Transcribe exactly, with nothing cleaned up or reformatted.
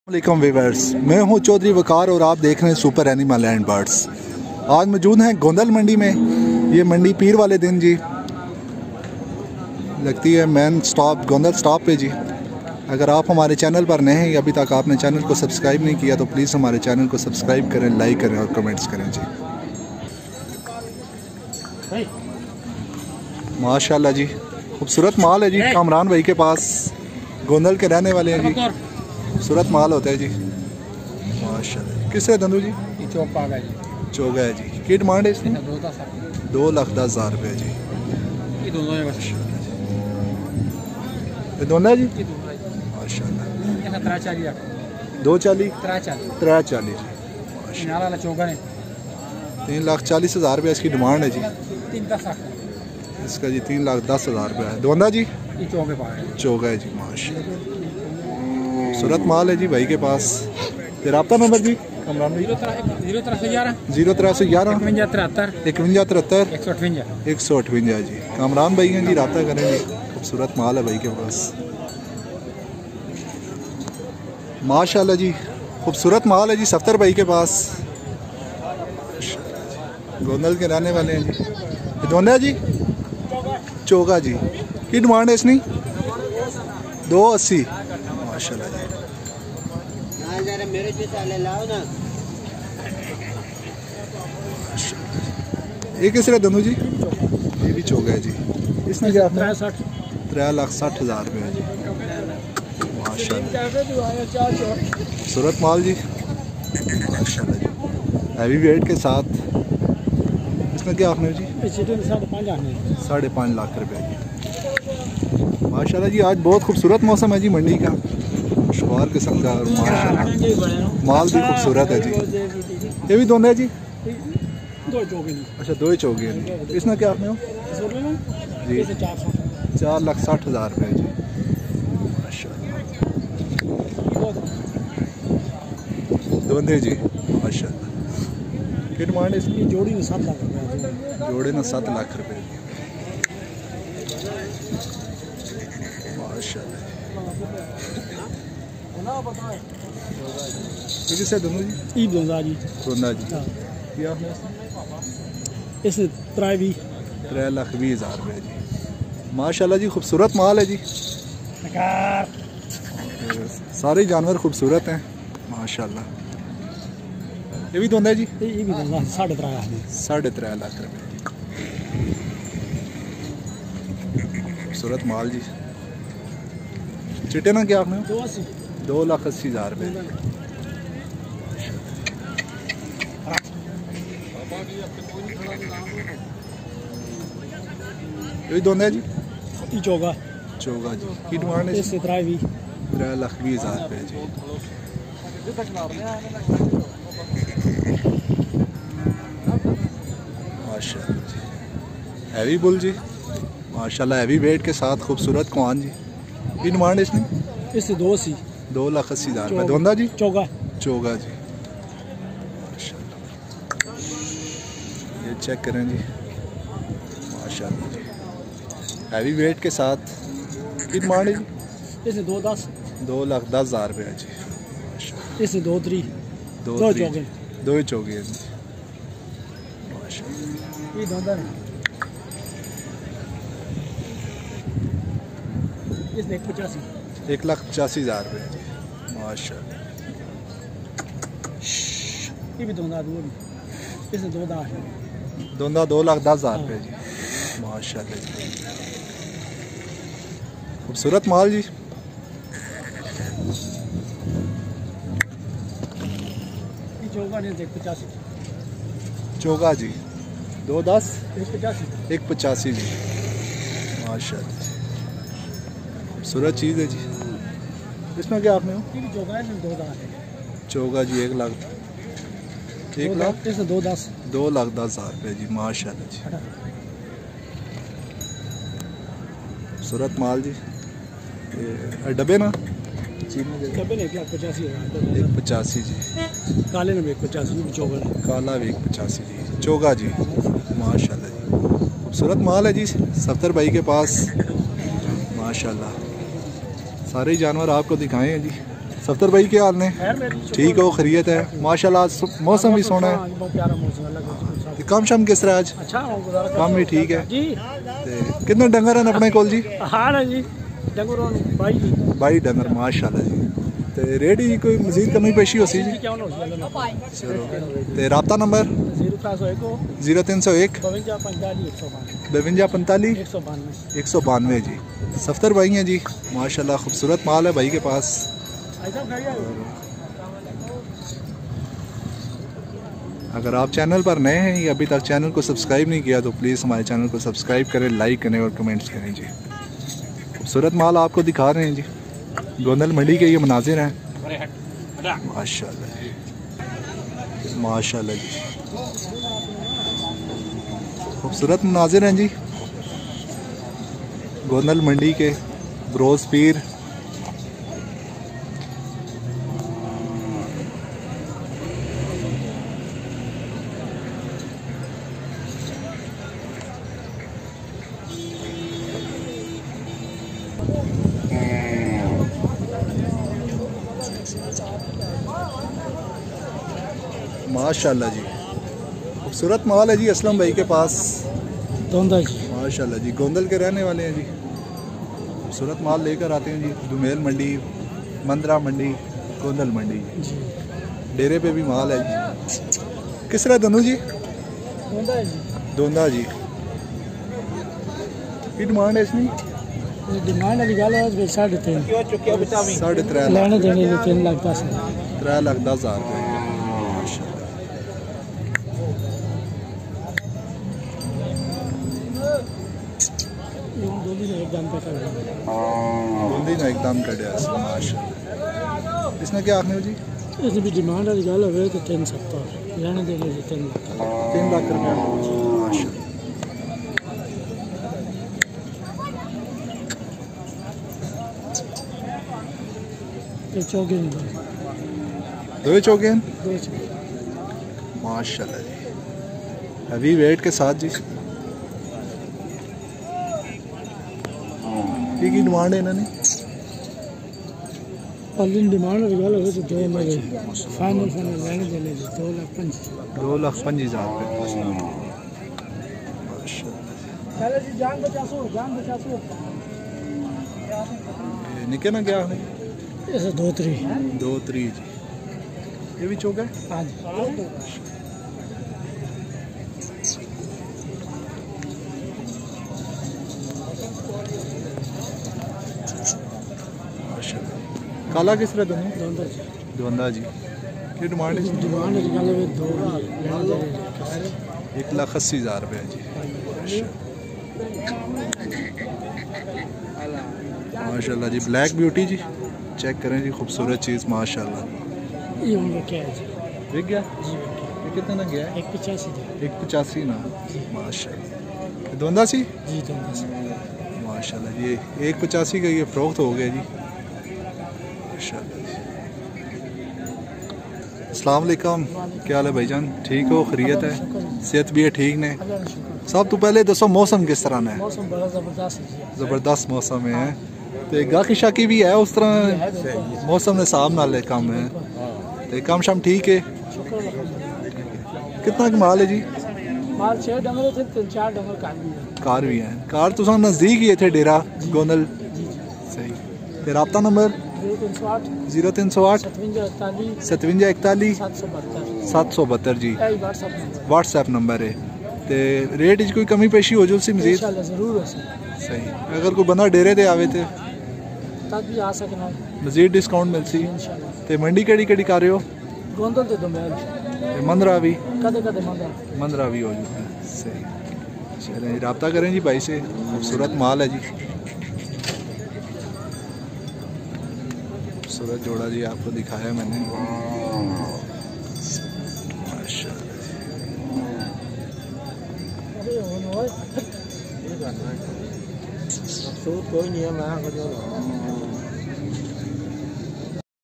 वालेकुम वीवर्स, मैं हूं चौधरी वकार और आप देख रहे हैं सुपर एनिमल एंड बर्ड्स। आज मौजूद हैं गोंदल मंडी में। ये मंडी पीर वाले दिन जी लगती है मेन स्टॉप गोंदल स्टॉप पे जी। अगर आप हमारे चैनल पर नए हैं, अभी तक आपने चैनल को सब्सक्राइब नहीं किया तो प्लीज़ हमारे चैनल को सब्सक्राइब करें, लाइक करें और कमेंट्स करें जी। माशाल्लाह जी, खूबसूरत माल है जी। कामरान भाई के पास गोंदल के रहने वाले हैं जी। खूबसूरत माल होता है जी माशाल्लाह। किस है धंधु जी? चौका है जी। चौगा है जी। की डिमांड है इसकी? दो लाख दस हज़ार रुपये जी। ये दोनों है बस। ये दोनों है जी माशाल्लाह। दो चाली त्रै चाली जी माशाल्लाह। चौका है तीन लाख चालीस हज़ार रुपये इसकी डिमांड है जी। तीन दस इसका जी तीन लाख दस हज़ार रुपये है। दोनों जी ये चौके पाए चौगा है जी माशाल्लाह। खूबसूरत माल है जी भाई के पास। रब्ता नंबर जी कमरान भाई? जीरो तरह से ग्यारह जीरो त्रै सौ ग्यारह इकवंजा तिहत्तर इकवंजा तिहत्तर एक सौ अठवंजा एक सौ अठवंजा जी। कामरान भाई हैं जी, रब्ता करें जी। खूबसूरत माल है भाई के पास माशाल्लाह जी। खूबसूरत माल है जी सफ्तर भाई के पास। गोंदल के रहने वाले हैं जी। दोनों जी चौगा जी। की डिमांड है इसकी? दो अस्सी माशाल्लाह जी। ये किस तरह दोनों जी? ये भी चौगा है जी। इसमें क्या आपने? त्रै लाख साठ हज़ार रुपये है जी माशाल्लाह। खूबसूरत माल जी माशाल्लाह जी। हैवी वेट के साथ। इसमें क्या आपने जी? साढ़े पाँच लाख रुपये जी माशाल्लाह जी। आज बहुत खूबसूरत मौसम है जी मंडी का, खुशगवार किस्म का और माशाल्लाह माल भी खूबसूरत है जी। ये भी दोनों है जी? दो चौके अच्छा दो ही चौके हैं जी। इसमें क्या आपने हो जी? चार लाख साठ हज़ार रुपये जी माशाल्लाह। दोनों जी माशाल्लाह। की डिमांड इसकी? जोड़ी में सात लाख रुपये जोड़े ना सात लाख रुपये माशाल्लाह। ठीक है दोनों जी? ई दोनों जी दोनों जी। क्या आपने इस त्रै भी त्रै लाख बीस हज़ार रुपये जी माशाल्लाह जी। खूबसूरत माल है जी। सारे जानवर खूबसूरत हैं माशाल्लाह। ये भी दोनों है जी? ये भी दोनों साढ़े त्रै लाख साढ़े त्रै लाख रुपये खूबसूरत माल जी। चिट्टे ना क्या आपने? दो अस्सी दो लाख अस्सी हज़ार रुपये। ये भी दोनों है जी? ई चौगा चौगा जी। की डिमांड है? इससे त्रै भी त्रै लाख बीस हज़ार रुपये जी माशाल्लाह जी। हैवी बुल जी माशाल्लाह। हैवी वेट के साथ खूबसूरत कुआन जी। की डिमांड है इसमें? इससे दो अस्सी दो लाख अस्सी हज़ार रुपये। दोनों जी चौगा चौगा जी माशाल्लाह। ये चेक करें जी माशाल्लाह जी। हैवी वेट के साथ। की डिमांड है जी? इससे दो दस दो लाख दस हज़ार रुपये जी माशाल्लाह। इससे दो त्री दो दो त्री- चौके दो ही चौके हैं जी माशाल्लाह। ये दोनों इसने एक पचासी एक लाख पचासी हज़ार रुपये जी माशाल्लाह। ये भी दोनों दो भी इससे दो दास दोनों दो लाख दस हज़ार रुपये जी माशाल्लाह जी। खूबसूरत माल जी। चौगा ने एक पचासी चौगा जी। दो दस एक पचासी एक पचासी जी माशाल्लाह। खूबसूरत चीज़ है जी। इसमें क्या आपने हो? ये भी चौगा है इसमें दो दास है चौगा जी। एक लाख एक लाख इससे दो दस दो लाख दस हज़ार रुपये जी माशाल्लाह जी। खूबसूरत माल जी। ये डब्बे ना डब्बे ने एक लाख पचासी हज़ार एक पचासी जी। काले ने भी एक पचासी भी चौगा काला भी एक पचासी जी चौगा जी माशाल्लाह जी। खूबसूरत माल है जी सफ्तर भाई के पास माशाल्लाह। सारे जानवर आपको दिखाए हैं जी। सफ्तर भाई क्या हाल ने? ठीक हो, खैरियत है माशाल्लाह। आज मौसम भी सोना है, कम शम किस तरह आज? कम भी ठीक है। कितने डंगर हैं अपने कोल जी? बाई डंगर माशाल्लाह जी। ते रेट ही कोई मजीद कमी पेशी हो सी जी? चलो ते राब्ता नंबर जीरो तीन सौ एक बवंजा पैंतालीस एक सौ बानवे जी। सफ्तर भाई हैं जी माशाल्लाह, खूबसूरत माल है भाई के पास। अगर आप चैनल पर नए हैं या अभी तक चैनल को सब्सक्राइब नहीं किया तो प्लीज़ हमारे चैनल को सब्सक्राइब करें, लाइक करें और कमेंट्स करें जी। खूबसूरत माल आपको दिखा रहे हैं जी। गोंदल मंडी के ये मनाजिर हैं माशाल्लाह जी, माशाल्लाह जी। खूबसूरत मनाजिर हैं जी गोंदल मंडी के। बरोज पीर माशाल्लाह जी, खूबसूरत माल है जी असलम भाई के पास। दोंदा जी माशाल्लाह जी, गोंदल के रहने वाले हैं जी। खूबसूरत माल लेकर आते हैं जी। दुमेल मंडी, मंदरा मंडी, गोंदल मंडी, डेरे पे भी माल है जी। किस तरह दोनों जी? दोंदा जी की डिमांड है इसमें? डिमांड वाली गल है साढ़े तीन साढ़े त्रै लेने देने तीन लाख दस त्रै लाख दस हज़ार रुपये। बूंदी ने एकदम कटिया माशाल्लाह। इसमें क्या आखने हो जी? इसमें भी डिमांड वाली गल हो तो तीन सत्तर लेने देने तीन लाख तीन लाख रुपया माशाल्लाह। चौगेन दो चौगेन माशाल्लाह जी, हैवी वेट के साथ जी। की डिमांड है इन्होंने? ऑनलाइन डिमांड वाली गल हो तो दो मेरे फाइनल फाइनल लेने देने दो लाख पंज दो लाख पंज हज़ार रुपये। जान बचासो जान बचासो निके ना क्या ऐसे दो त्री दो त्री जी। ये भी चौक है हाँ जी। काला किस तरह दोनों? दोंदा जी दोंदा जी की डिमांड है? डिमांड दो एक लाख अस्सी हज़ार रुपये जी। माशाल्लाह जी, ब्लैक ब्यूटी जी, चेक करें जी, खूबसूरत चीज़ माशाल्लाह। ये उनका क्या है जी? बिक गया जी ये कितने ना गया? एक पचासी एक पचासी ना माशाल्लाह। दोंदा सी जी दोंदा सी माशाल्लाह जी, एक पचासी का ये फ़रोख्त हो गया जी माशाल्लाह जी। अस्सलाम वालेकुम, क्या हाल है भाईजान? ठीक हो, खैरियत है? सेहत भी है ठीक ने? सब तो पहले दसो मौसम किस तरह है? मौसम बड़ा ज़बरदस्त है, ज़बरदस्त मौसम है। तो गाकी शाकी भी है उस तरह मौसम ने साहब नाल कम है तो कम शम ठीक है। कितना माल है जी? माल छह डंगर थे, तीन चार डंगर कार भी है। कार भी है। कार तो नज़दीक ही थे डेरा गोंदल। सही। तो रब्ता नंबर जीरो तीन सौ आठ सतवंजा इकतालीस सत्त सौ बहत्तर जी व्हाट्सएप नंबर है। तो रेट कोई कमी पेशी हो जो सी मजीद? जरूर सही। अगर कोई बंदा डेरे ते आवे तो तक भी आ सकना मजीद डिस्काउंट मिल सी। तो मंडी केड़ी केड़ी कर रहे हो? गोंदल ते दुमेल मंदरा भी कदे कदे मंदरा मंदरा भी हो जाता है। सही। चलें रब्ता करें जी भाई से, खूबसूरत माल है जी। खूबसूरत जोड़ा जी आपको दिखाया मैंने कोई नहीं है मैं